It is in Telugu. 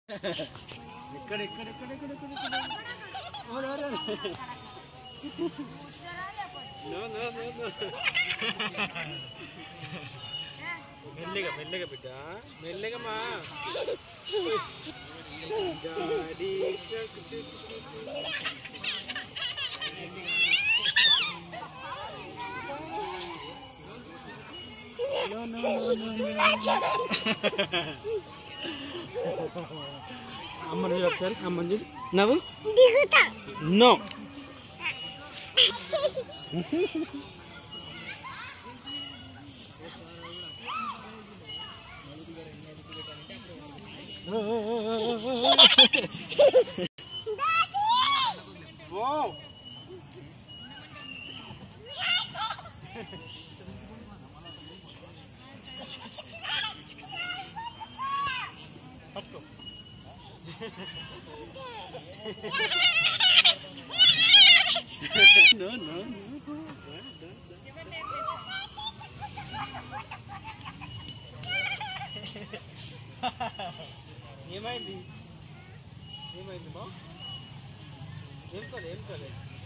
ఇక్కడ ఇక్కడ ఇక్కడ ఇక్కడ ఇక్కడ నో నో నో నో మెల్లగా మెల్లగా బిడ్డ మెల్లగా మా డాడీ నో నో నో అమ్మని చూడు ఒకసారి అమ్మని చూడు నవ్వు నో No, no, no. ఏమైంది ఏమైంది బా ఏం కాలే